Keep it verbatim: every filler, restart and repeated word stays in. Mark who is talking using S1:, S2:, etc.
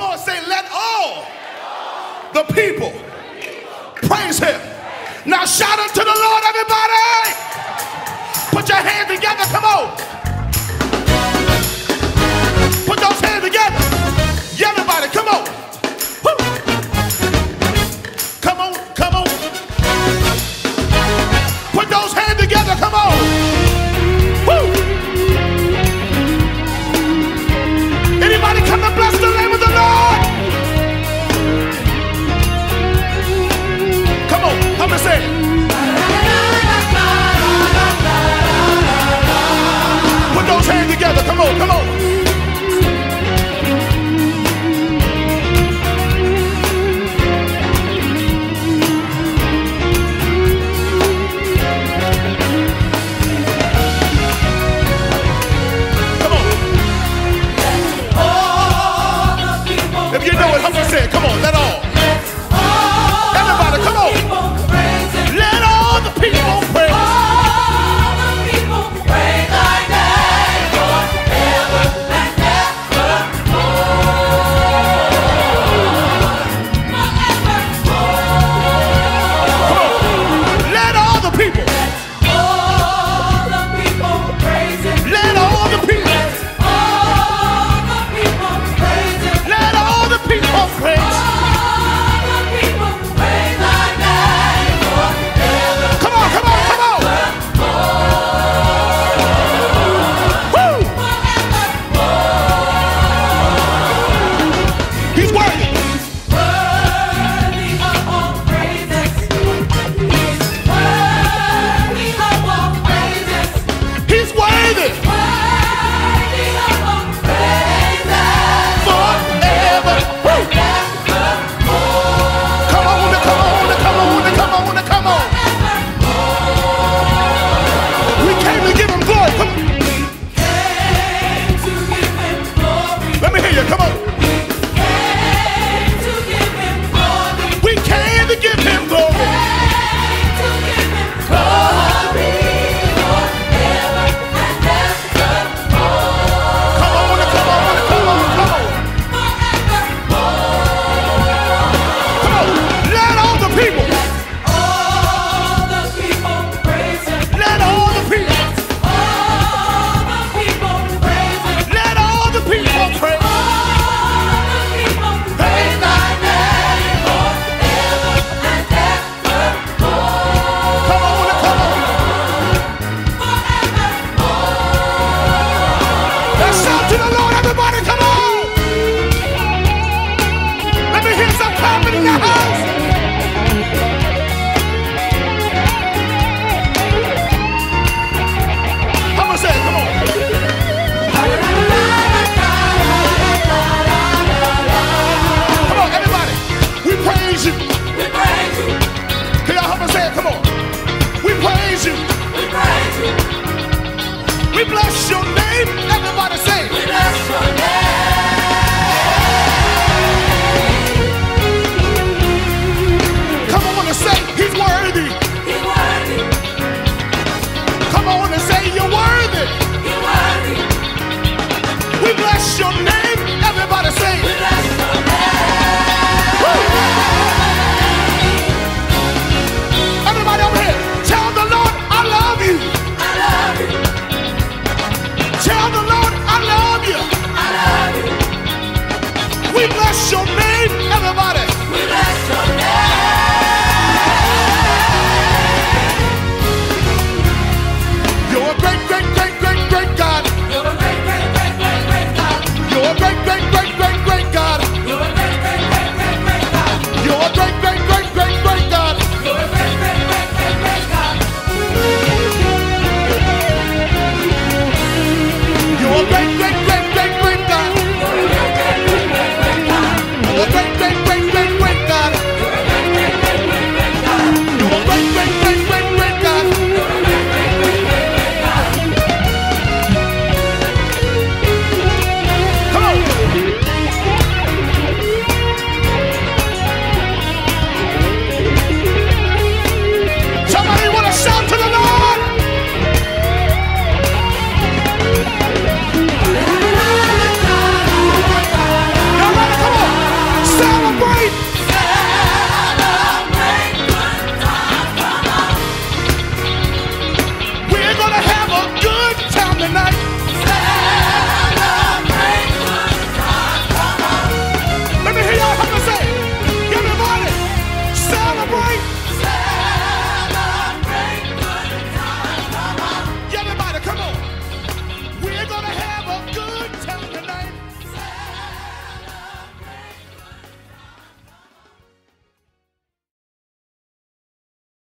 S1: on, say, let all the people praise him. Now shout unto the Lord, everybody. Put your hands together, come on. Put those hands together. Yeah, everybody, come on. Woo. Come on, come on. Put those hands together, come on. Woo. Anybody come to bless the name of the Lord? Come on, come and say it. Put those hands together, come on, come on. If you know it, I'm gonna say it. Come on, let all. Everybody, come on. Let all the people praise.
S2: All the people praise thy name forever and evermore.
S1: Let all the people.
S2: All the people praise him.
S1: Let all the people.
S2: All the people praise him.
S1: Let all the people praise.
S2: All the people praise thy name forever.
S1: Come on, come on, come on. Woo! He's worthy.
S2: Worthy of all praises. He's worthy of all praises.
S1: He's worthy.
S2: Worthy of all praises.
S1: Forever. Woo! Come on, come on, come on, come on, come on. We came to give him glory. Come on.
S2: Came to give him glory.
S1: Let me hear you. Come on.
S2: Came to give him glory.
S1: We came to give him glory.
S2: Came to give him glory. Forever and evermore.
S1: Come on, come on, come on, come on. Come on. Let all the people.
S2: All the people praise him.
S1: Let all the people.
S2: All the people praise him.
S1: Let all the people praise.
S2: All the people praise thy name forever and evermore.
S1: Come on, come on. Let's shout to the Lord, everybody. Come on. Let me hear some clapping in the house. I'm gonna say it. Come on. Come on, everybody. We praise you.
S2: We praise you.
S1: Can y'all help us say it? Come on. We praise you.
S2: We praise you.
S1: We bless your name. Everybody say it.
S2: We bless your name.
S1: Come on and say he's worthy.
S2: He's worthy.
S1: Come on and say you're worthy.
S2: He's worthy.
S1: We bless your name. Everybody say
S2: We
S1: it.
S2: bless your name.
S1: Everybody over here. Tell the Lord I love you.
S2: I love you.
S1: Tell the Lord I love you.
S2: I love you.
S1: We bless your name.